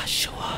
Joshua.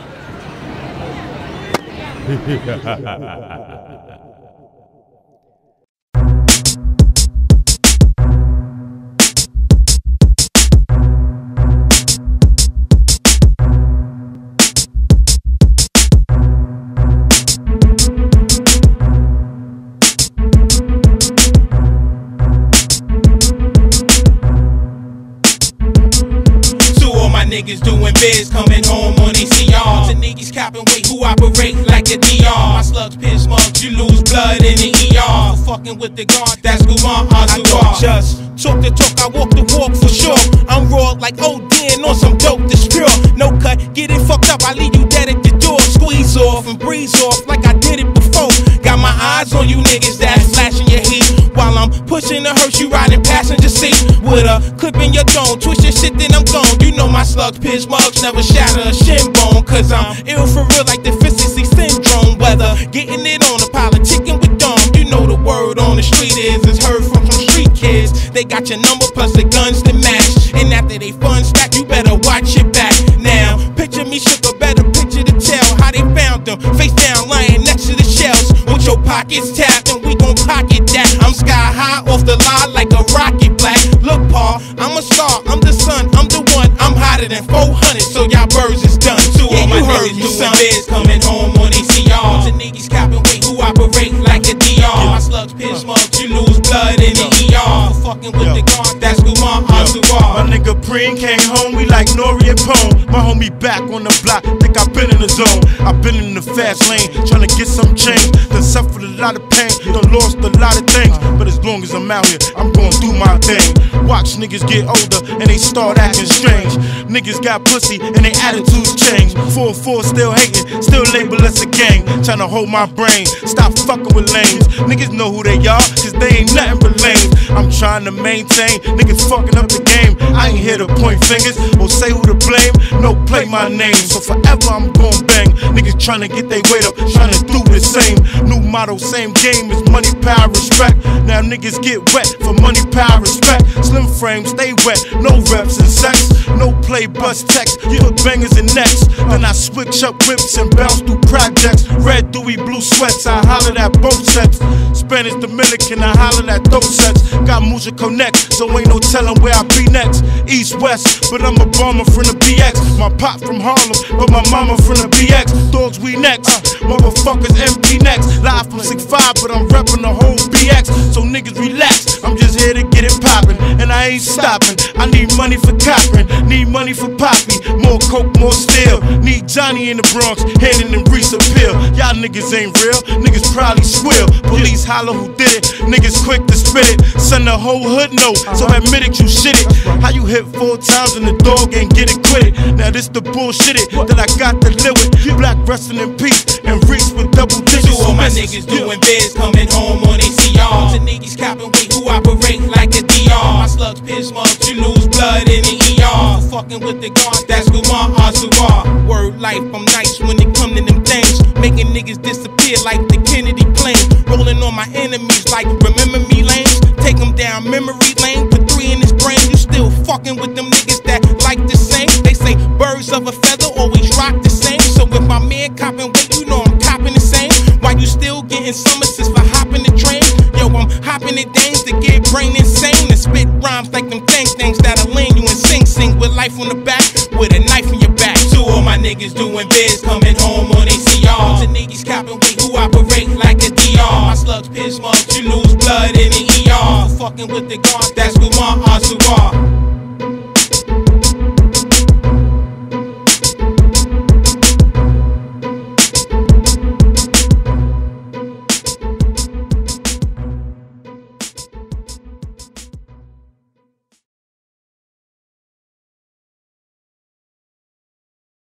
Niggas doing biz, coming home on ACR. The niggas copping weight who operate like a DR. My slugs piss mugs, you lose blood in the ER. Fucking with the guard, that's Guman Azuar. I don't just talk the talk, I walk the walk for sure. I'm raw like Odin on some dope that's pure. No cut, get it fucked up, I leave you dead at the door. Squeeze off and breeze off like I did it before. Got my eyes on you niggas that's flashing your heat. While I'm pushing the hearse, you riding passenger seat. With a clip in your dome, twist your shit, then I'm gone. You know my slugs, piss mugs, never shatter a shin bone. Cause I'm ill for real like deficiency syndrome. Whether getting it on a pile of chicken with dumb. You know the word on the street is it's heard from some street kids. They got your number plus the guns to match. And after they fun stack, you better watch your back. Now, picture me shook, a better picture to tell how they found them. Face down, lying next to the shells. With your pockets tapped, and we gon' pocket that. I'm sky high off the line like a rocket black. Look, Paul, I'm a star, I'm the sun, I'm the one. I'm hotter than 400, so y'all birds is done. Two of my niggas doing biz, coming home on ACR. The niggas copping weight who operate like a DR. My slugs piss mugs, you lose blood in the ER. Fucking with the guard, that's Guman Azuar. My nigga Preen came home, we like Nori and Pone. My homie back on the block, think I've been in the zone. I've been in the fast lane, trying to get some change. Done suffered a lot of pain, done lost a lot of things. But as long as I'm out here, I'm gonna do my thing. Watch niggas get older and they start acting strange. Niggas got pussy and their attitudes change. 4-4 still hating, still label us a gang. Tryna hold my brain, stop fucking with lames. Niggas know who they are, cause they ain't nothing but lames. I'm trying to maintain, niggas fucking up the game. I ain't here to point fingers or say who to blame. No, play my name, so forever I'm gon' bang. Niggas tryna get their weight up, tryna do the same. New motto, same game as money, power, respect. Now niggas get wet for money, power, respect. Slim frame, stay wet, no reps and sex. No play, bust text, put bangers in necks. Then I switch up whips and bounce through projects. Red, dewy, blue sweats, I hollered at both sets. Spanish, Dominican, I hollered at those sets. Got Mucha Connect, so ain't no telling where I be next. East, West, but I'm a bomber from the BX. My pop from Harlem, but my mama from the BX. Dogs, we next, motherfuckers MP next. Live from 6'5", but I'm reppin' the whole BX. So niggas relax, I'm just here to get it poppin'. And I ain't stopping, I need money for copping, need money for poppy. More coke, more steel. Need Johnny in the Bronx, handing them Reese a pill. Y'all niggas ain't real, niggas probably squill. Police holler who did it, niggas quick to spit it. Send the whole hood note, so admit it, you shit it. How you hit 4 times and the dog ain't get it quitted? Now this the bullshit it that I got to live with. Black resting in peace and Reese with double digits. All my niggas doing biz, coming home on ACR. The niggas copping weight who operate like a DR. My slugs piss mugs, you lose blood in the ER. Fucking with the guard, that's Guman Azuar. Word life, I'm nice when it come to them things. Making niggas disappear like the Kennedy plane. Rolling on my enemies like remember me lanes. Take them down memory lane, put 3 in his brain. You still fucking with them niggas that like the same. They say birds of a feather always rock the same. So if my man copping weight, you know I'm copping the same. Why you still getting some assist for hopping the train? Yo, I'm hopping the dames to get brain insane. And spit rhymes like them things that'll land you and sing with life on the back, with a knife in your back. Two of my niggas doing biz, coming home on ACR. The niggas copping weight who operate like a DR. My slugs piss mugs, you lose blood in the ER. Fucking with the guard, that's Guman Azuar.